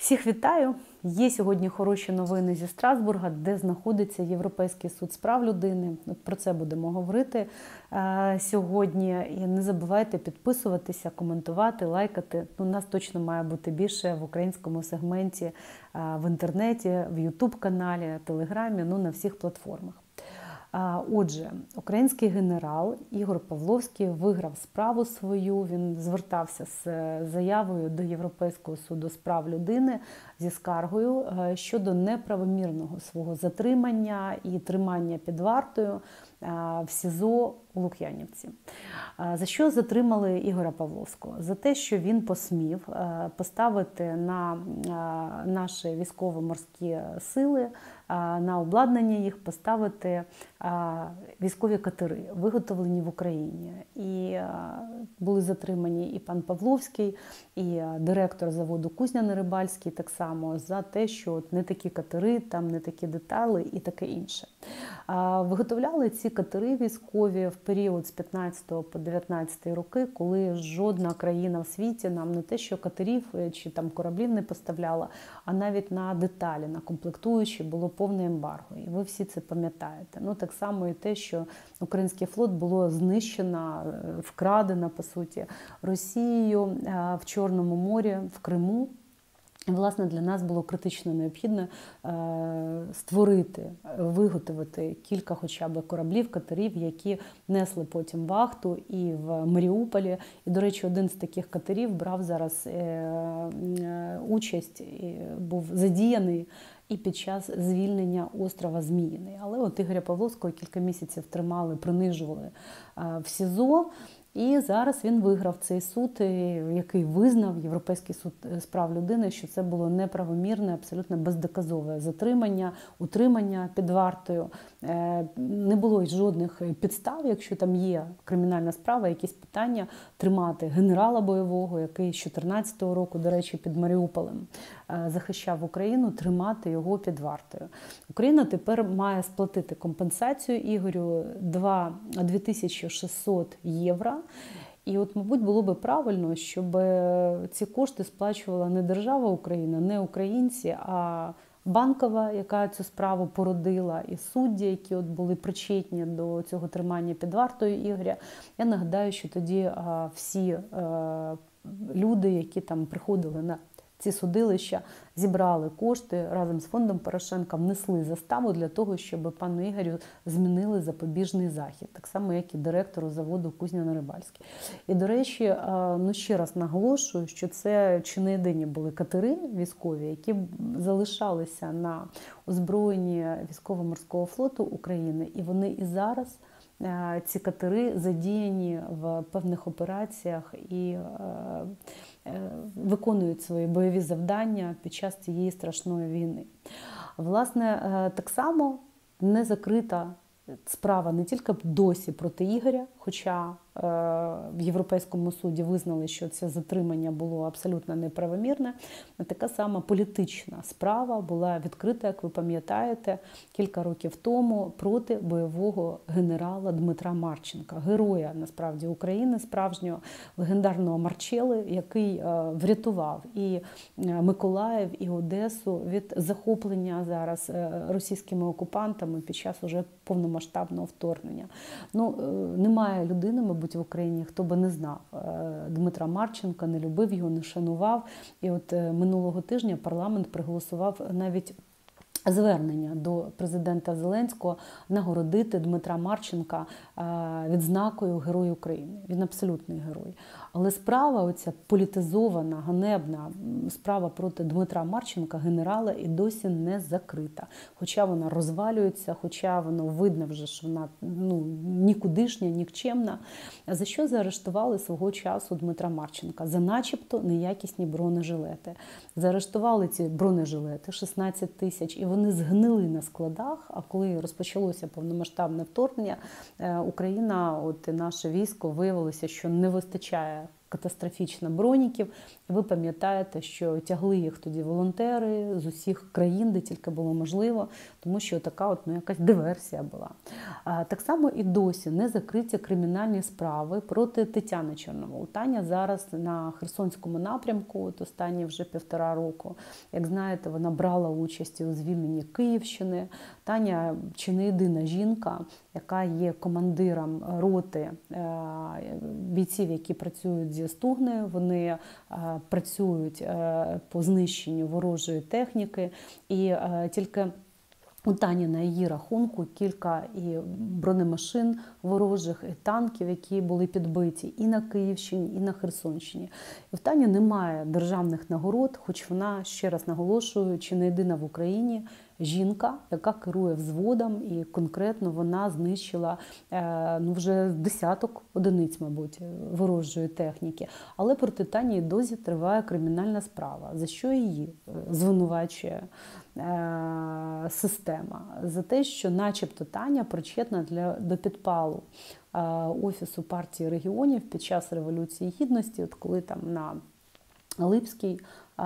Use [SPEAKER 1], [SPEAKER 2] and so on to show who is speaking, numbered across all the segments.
[SPEAKER 1] Всіх вітаю! Є сьогодні хороші новини зі Страсбурга, де знаходиться Європейський суд з прав людини. От про це будемо говорити сьогодні. І не забувайте підписуватися, коментувати, лайкати. У нас точно має бути більше в українському сегменті, в інтернеті, в YouTube-каналі, Телеграмі, на всіх платформах. Отже, український генерал Ігор Павловський виграв справу свою. Він звертався з заявою до Європейського суду з прав людини зі скаргою щодо неправомірного свого затримання і тримання під вартою в СІЗО у Лук'янівці. За що затримали Ігоря Павловського? За те, що він посмів поставити на наші військово-морські сили, на обладнання їх поставити військові катери, виготовлені в Україні. І були затримані і пан Павловський, і директор заводу Кузня-Нерибальський так само за те, що не такі катери, там не такі деталі і таке інше. Виготовляли ці катери військові в період з 15 по 19 роки, коли жодна країна в світі нам не те, що катерів чи там кораблів не поставляла, а навіть на деталі, на комплектуючі було повне ембарго. І ви всі це пам'ятаєте. Так само і те, що український флот було знищено, вкрадено, по суті, Росією в Чорному морі, в Криму. І, власне, для нас було критично необхідно створити, виготовити кілька хоча б кораблів, катерів, які несли потім вахту і в Маріуполі. І, до речі, один з таких катерів брав зараз участь, був задіяний і під час звільнення острова Зміїний. Але от Ігоря Павловського кілька місяців тримали, принижували в СІЗО. І зараз він виграв цей суд, який визнав, Європейський суд з прав людини, що це було неправомірне, абсолютно бездоказове затримання, утримання під вартою. Не було жодних підстав, якщо там є кримінальна справа, якісь питання, тримати генерала бойового, який з 2014 року, до речі, під Маріуполем захищав Україну, тримати його під вартою. Україна тепер має сплатити компенсацію Ігорю 2600 євро. І от, мабуть, було би правильно, щоб ці кошти сплачувала не держава Україна, не українці, а Банкова, яка цю справу породила, і судді, які от були причетні до цього тримання під вартою Ігоря. Я нагадаю, що тоді всі люди, які там приходили на ці судилища, зібрали кошти разом з фондом Порошенка, внесли заставу для того, щоб пану Ігорю змінили запобіжний захід. Так само, як і директору заводу Кузня-Нерибальський. І, до речі, ще раз наголошую, що це чи не єдині були катери військові, які залишалися на озброєнні військово-морського флоту України, і вони і зараз, ці катери, задіяні в певних операціях і виконують свої бойові завдання під час цієї страшної війни. Власне, так само не закрита справа не тільки досі проти Ігоря, хоча в Європейському суді визнали, що це затримання було абсолютно неправомірне. Така сама політична справа була відкрита, як ви пам'ятаєте, кілька років тому проти бойового генерала Дмитра Марченка, героя, насправді, України, справжнього легендарного Марчели, який врятував і Миколаїв, і Одесу від захоплення зараз російськими окупантами під час уже повномасштабного вторгнення. Немає людини, мабуть, в Україні, хто би не знав Дмитра Марченка, не любив його, не шанував. І от минулого тижня парламент проголосував навіть звернення до президента Зеленського нагородити Дмитра Марченка відзнакою Герой України. Він абсолютний герой. Але справа, оця політизована, ганебна справа проти Дмитра Марченка, генерала, і досі не закрита. Хоча вона розвалюється, хоча воно видно вже, що вона нікудишня, нікчемна. За що заарештували свого часу Дмитра Марченка? За начебто неякісні бронежилети. Заарештували ці бронежилети, 16 тисяч, і вони згнили на складах, а коли розпочалося повномасштабне вторгнення, Україна, наше військо, виявилося, що не вистачає катастрофічна броніків. Ви пам'ятаєте, що тягли їх тоді волонтери з усіх країн, де тільки було можливо, тому що така якась диверсія була. Так само і досі не закриті кримінальні справи проти Тетяни Чорновол. Таня зараз на Херсонському напрямку, останні вже 1,5 року. Як знаєте, вона брала участь у звільненні Київщини. Таня чи не єдина жінка, яка є командиром роти бійців, які працюють зі Стугнею. Вони працюють по знищенню ворожої техніки. І тільки у Тані на її рахунку кілька і бронемашин ворожих, і танків, які були підбиті і на Київщині, і на Херсонщині. І в Тані немає державних нагород, хоч вона, ще раз наголошую, чи не єдина в Україні жінка, яка керує взводом, і конкретно вона знищила вже десяток одиниць, мабуть, ворожої техніки. Але проти Тані досі триває кримінальна справа, за що її звинувачує система. За те, що начебто Таня причетна до підпалу Офісу партії регіонів під час Революції Гідності, коли там на Липській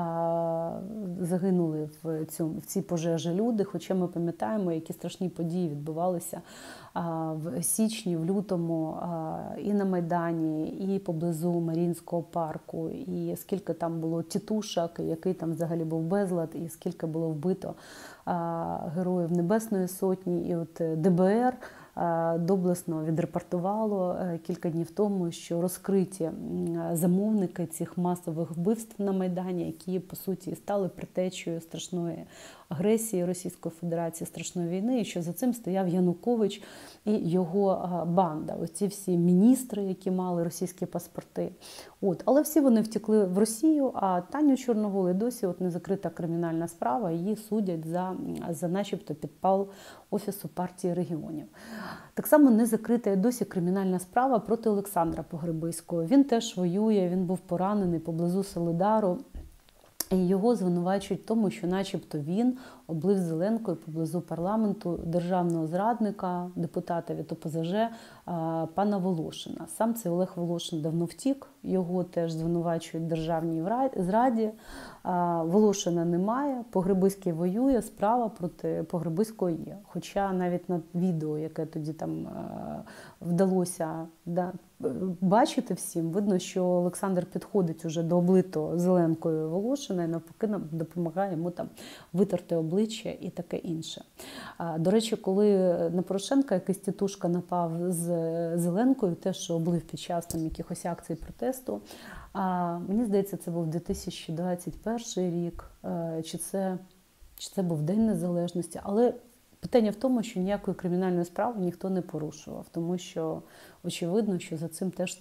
[SPEAKER 1] загинули в цій пожежі люди, хоча ми пам'ятаємо, які страшні події відбувалися в січні, в лютому і на Майдані, і поблизу Маріїнського парку, і скільки там було тітушок, який там взагалі був безлад, і скільки було вбито героїв Небесної Сотні. І от ДБР доблесно відрепортувало кілька днів тому, що розкриті замовники цих масових вбивств на Майдані, які, по суті, стали предтечею страшної агресії Російської Федерації, страшної війни, і що за цим стояв Янукович і його банда. Оці всі міністри, які мали російські паспорти. Але всі вони втекли в Росію, а Таню Чорновол і досі не закрита кримінальна справа, її судять за начебто підпал Офісу партії регіонів. Так само не закрита і досі кримінальна справа проти Олександра Погребиського. Він теж воює, він був поранений поблизу Солидару. І його звинувачують в тому, що начебто він облив зеленкою поблизу парламенту державного зрадника, депутата від ОПЗЖ пана Волошина. Сам цей Олег Волошин давно втік, його теж звинувачують в державній зраді. Волошина немає, Погребиський воює, справа проти Погребиського є. Хоча навіть на відео, яке тоді там вдалося бачити всім, видно, що Олександр підходить уже до облитого зеленкою Волошина і навпаки допомагає йому там витерти обличчя і таке інше. До речі, коли на Порошенка якийсь тітушка напав з зеленкою, те, що облив під час там якихось акцій протесту, мені здається, це був 2021 рік, чи це був День Незалежності, але питання в тому, що ніякої кримінальної справи ніхто не порушував, тому що очевидно, що за цим теж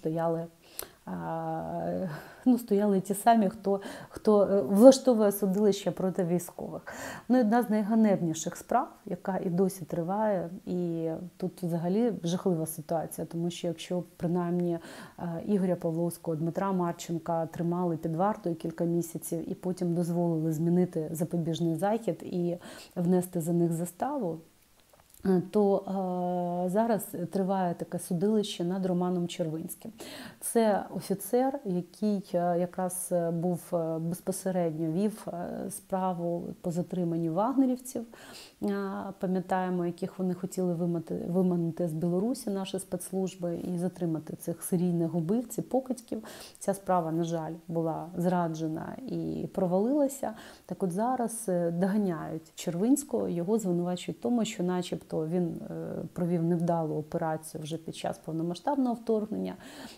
[SPEAKER 1] стояли ті самі, хто влаштовує судилище проти військових. І одна з найганебніших справ, яка і досі триває, і тут взагалі жахлива ситуація, тому що якщо принаймні Ігоря Павловського, Дмитра Марченка тримали під вартою кілька місяців і потім дозволили змінити запобіжний захід і внести за них заставу, то зараз триває таке судилище над Романом Червинським. Це офіцер, який якраз був безпосередньо вів справу по затриманню вагнерівців, пам'ятаємо, яких вони хотіли виманити з Білорусі, наші спецслужби, і затримати цих серійних убивців, покидьків. Ця справа, на жаль, була зраджена і провалилася. Так от зараз доганяють Червинського, його звинувачують в тому, що начебто він провів невдалу операцію вже під час повномасштабного вторгнення,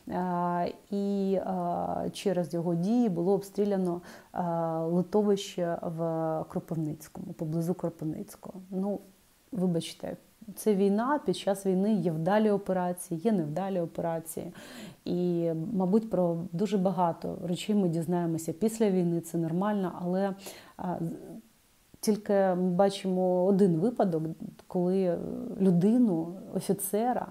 [SPEAKER 1] і через його дії було обстріляно литовище в Кропивницькому, поблизу Кропивницького. Вибачте, це війна, під час війни є вдалі операції, є невдалі операції. І, мабуть, про дуже багато речей ми дізнаємося після війни, це нормально, але тільки ми бачимо один випадок, коли людину, офіцера,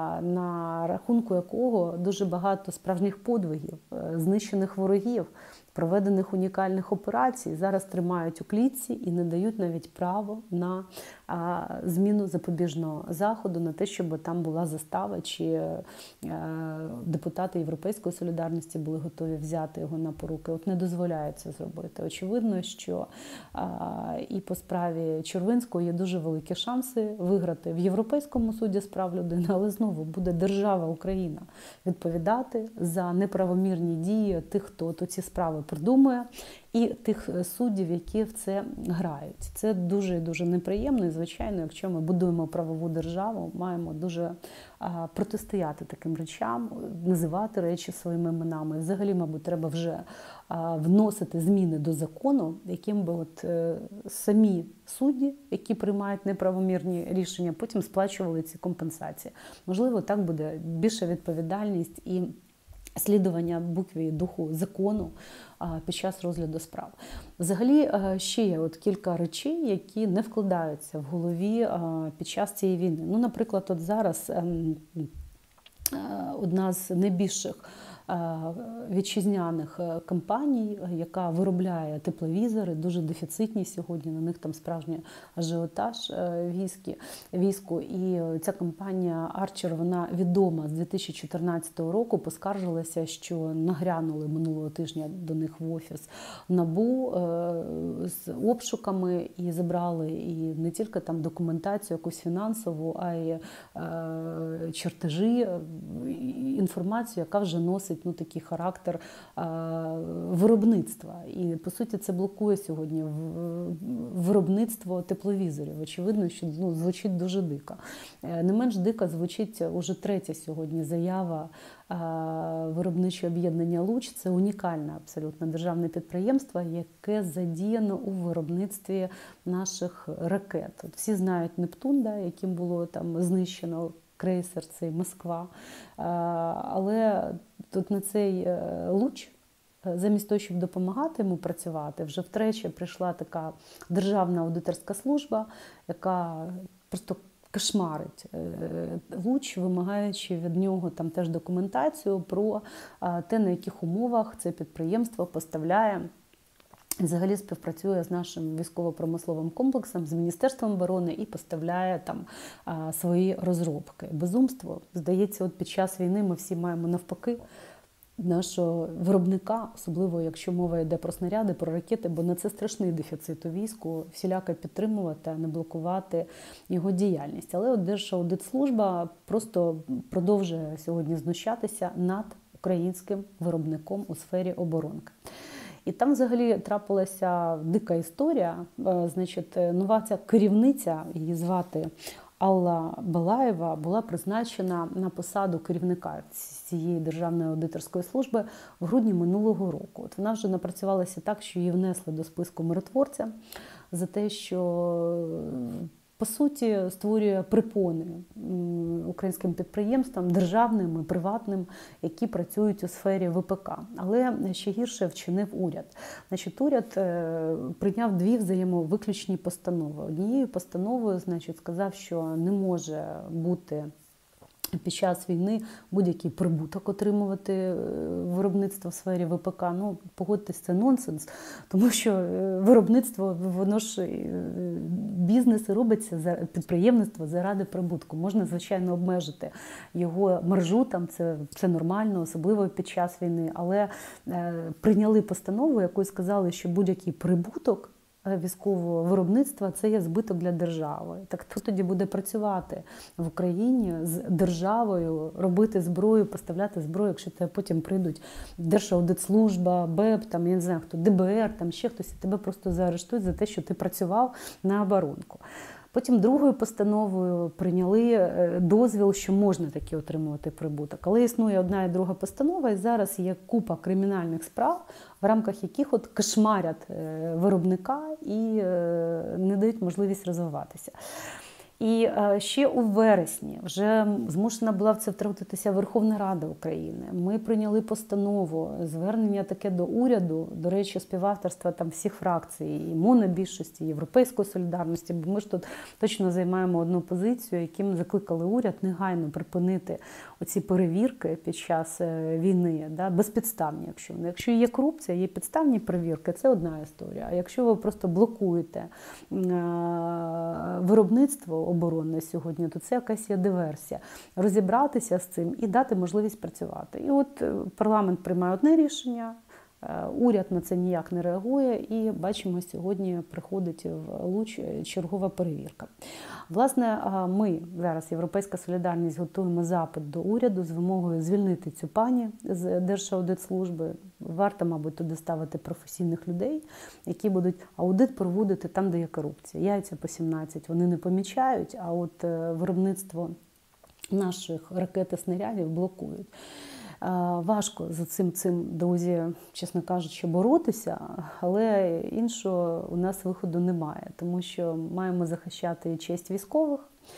[SPEAKER 1] на рахунку якого дуже багато справжніх подвигів, знищених ворогів, проведених унікальних операцій зараз тримають у клітці і не дають навіть право на зміну запобіжного заходу, на те, щоб там була застава, чи депутати Європейської солідарності були готові взяти його на поруки. От не дозволяють це зробити. Очевидно, що і по справі Червинського є дуже великі шанси виграти в Європейському суді з прав людини, але знову буде держава Україна відповідати за неправомірні дії тих, хто ці справи придумує, і тих суддів, які в це грають. Це дуже і дуже неприємно. І, звичайно, якщо ми будуємо правову державу, маємо дуже протистояти таким речам, називати речі своїми іменами. Взагалі, мабуть, треба вже вносити зміни до закону, яким би самі судді, які приймають неправомірні рішення, потім сплачували ці компенсації. Можливо, так буде більша відповідальність і слідування букві і духу закону під час розгляду справ. Взагалі, ще є кілька речей, які не вкладаються в голові під час цієї війни. Ну, наприклад, зараз одна з найбільших вітчизняних компаній, яка виробляє тепловізори, дуже дефіцитні сьогодні, на них там справжній ажіотаж війську. І ця компанія Archer, вона відома з 2014 року, поскаржилася, що нагрянули минулого тижня до них в офіс НАБУ з обшуками і забрали і не тільки там документацію якусь фінансову, а й чертежі, інформацію, яка вже носить такий характер виробництва. І, по суті, це блокує сьогодні виробництво тепловізорів. Очевидно, що звучить дуже дико. Не менш дико звучить уже третя сьогодні заява виробничого об'єднання «Луч». Це унікальне абсолютно державне підприємство, яке задіяно у виробництві наших ракет. Всі знають «Нептун», яким було там знищено крейсер, цей Москва. Але тут на цей «Луч», замість того, щоб допомагати йому працювати, вже втричі прийшла така державна аудиторська служба, яка просто кошмарить «Луч», вимагаючи від нього там теж документацію про те, на яких умовах це підприємство поставляє, взагалі співпрацює з нашим військово-промисловим комплексом, з Міністерством оборони і поставляє там свої розробки. Безумство. Здається, під час війни ми всі маємо навпаки нашого виробника, особливо якщо мова йде про снаряди, про ракети, бо на це страшний дефіцит у війську, всіляко підтримувати, а не блокувати його діяльність. Але Держаудитслужба просто продовжує сьогодні знущатися над українським виробником у сфері оборонки. І там взагалі трапилася дика історія. Значить, нова ця керівниця, її звати Алла Балаєва, була призначена на посаду керівника цієї Державної аудиторської служби в грудні минулого року. Вона вже напрацювалася так, що її внесли до списку миротворця за те, що по суті створює препони українським підприємствам, державним і приватним, які працюють у сфері ВПК. Але ще гірше вчинив уряд. Значить, уряд прийняв дві взаємовиключні постанови. Однією постановою, значить, сказав, що не може бути під час війни будь-який прибуток отримувати виробництво в сфері ВПК. Ну, погодьтесь, це нонсенс, тому що виробництво, воно ж бізнес робиться, підприємництво заради прибутку. Можна, звичайно, обмежити його маржу, там це нормально, особливо під час війни, але прийняли постанову, якою сказали, що будь-який прибуток військового виробництва – це є збиток для держави. Так хто тоді буде працювати в Україні з державою, робити зброю, поставляти зброю, якщо тебе потім прийдуть Держаудитслужба, БЕП, там, я не знаю хто, ДБР, там ще хтось, і тебе просто заарештують за те, що ти працював на оборонку. Потім другою постановою прийняли дозвіл, що можна таки отримувати прибуток. Але існує одна і друга постанова, і зараз є купа кримінальних справ, в рамках яких кошмарять виробника і не дають можливість розвиватися. І ще у вересні вже змушена була в це втрутитися Верховна Рада України. Ми прийняли постанову, звернення таке до уряду, до речі, співавторства там всіх фракцій, і монобільшості, і Європейської солідарності, бо ми ж тут точно займаємо одну позицію, яким закликали уряд негайно припинити оці перевірки під час війни, да, безпідставні, якщо вони. Якщо є корупція, є підставні перевірки, це одна історія. А якщо ви просто блокуєте виробництво оборонне сьогодні, то це якась є диверсія. Розібратися з цим і дати можливість працювати. І от парламент приймає одне рішення, уряд на це ніяк не реагує, і бачимо, сьогодні приходить в Луч чергова перевірка. Власне, ми зараз, Європейська солідарність, готуємо запит до уряду з вимогою звільнити цю пані з Держаудитслужби. Варто, мабуть, туди ставити професійних людей, які будуть аудит проводити там, де є корупція. Яйця по 17 вони не помічають, а от виробництво наших ракет і снарядів блокують. Важко за цим, друзі, чесно кажучи, боротися, але іншого у нас виходу немає, тому що маємо захищати честь військових.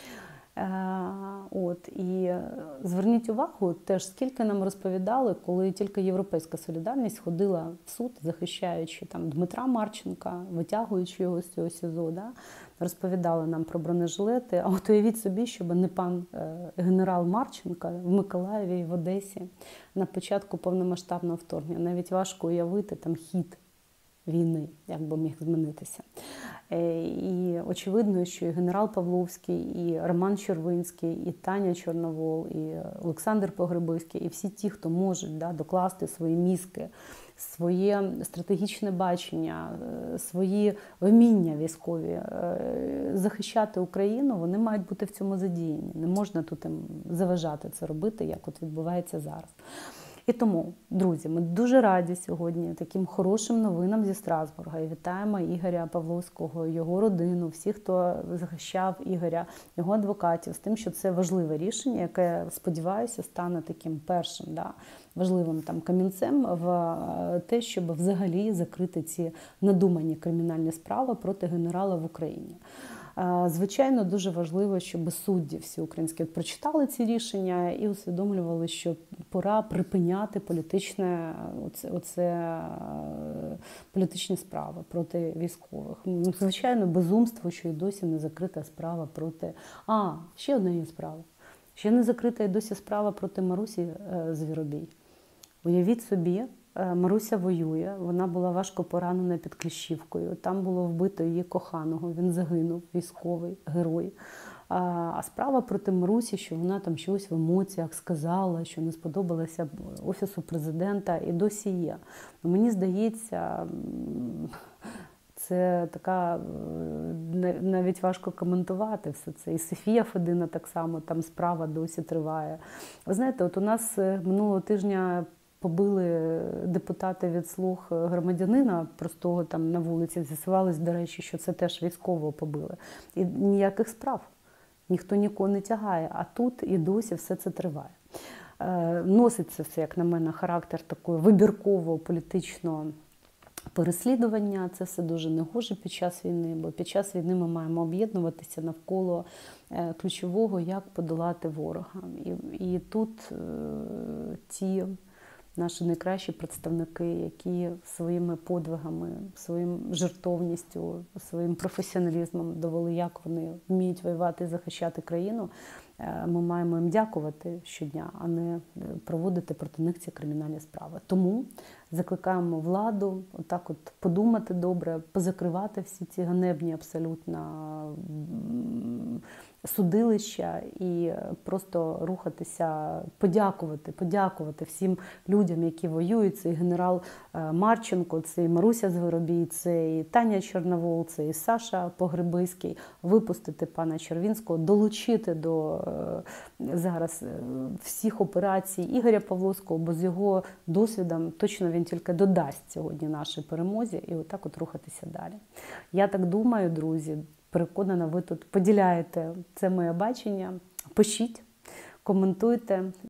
[SPEAKER 1] І зверніть увагу, теж скільки нам розповідали, коли тільки Європейська солідарність ходила в суд, захищаючи там Дмитра Марченка, витягуючи його з цього СІЗО, да? Розповідали нам про бронежилети. А от уявіть собі, щоб не пан генерал Марченка в Миколаєві і в Одесі на початку повномасштабного вторгнення. Навіть важко уявити там хід війни, як би міг змінитися. І очевидно, що і генерал Павловський, і Роман Червинський, і Таня Чорновол, і Олександр Погребиський, і всі ті, хто можуть докласти свої мізки, своє стратегічне бачення, свої вміння військові захищати Україну, вони мають бути в цьому задіяні. Не можна тут їм заважати це робити, як от відбувається зараз. І тому, друзі, ми дуже раді сьогодні таким хорошим новинам зі Страсбурга. І вітаємо Ігоря Павловського, його родину, всіх, хто захищав Ігоря, його адвокатів, з тим, що це важливе рішення, яке, сподіваюся, стане таким першим, важливим камінцем в те, щоб взагалі закрити ці надумані кримінальні справи проти генерала в Україні. Звичайно, дуже важливо, щоб судді всі українські прочитали ці рішення і усвідомлювали, що пора припиняти політичні справи проти військових. Звичайно, безумство, що й досі не закрита справа проти... ще одна є справа. Ще не закрита і досі справа проти Марусі Звіробій. Уявіть собі, Маруся воює, вона була важко поранена під Кліщівкою, там було вбито її коханого, він загинув, військовий, герой. А справа проти Марусі, що вона там щось в емоціях сказала, що не сподобалося Офісу президента, і досі є. Мені здається, це така, навіть важко коментувати все це. І Софія Федина так само, там справа досі триває. Ви знаєте, от у нас минулого тижня побили депутати від «Слуг» громадянина простого там на вулиці. З'ясувалось, до речі, що це теж військового побили. І ніяких справ. Ніхто нікого не тягає. А тут і досі все це триває. Носить це все, як на мене, характер такого вибіркового політичного переслідування. Це все дуже негоже під час війни, бо під час війни ми маємо об'єднуватися навколо ключового, як подолати ворога. І тут ті наші найкращі представники, які своїми подвигами, своїм жертовністю, своїм професіоналізмом довели, як вони вміють воювати і захищати країну, ми маємо їм дякувати щодня, а не проводити проти них ці кримінальні справи. Тому закликаємо владу отак от подумати добре, позакривати всі ці ганебні абсолютно судилища і просто рухатися, подякувати всім людям, які воюють. Це і генерал Марченко, це і Маруся Звіробій, це і Таня Чорновол, це і Саша Погребиський. Випустити пана Червінського, долучити до зараз всіх операцій Ігоря Павловського, бо з його досвідом точно він тільки додасть сьогодні нашій перемозі і отак от рухатися далі. Я так думаю, друзі, переконана, ви тут поділяєте це моє бачення. Пишіть, коментуйте.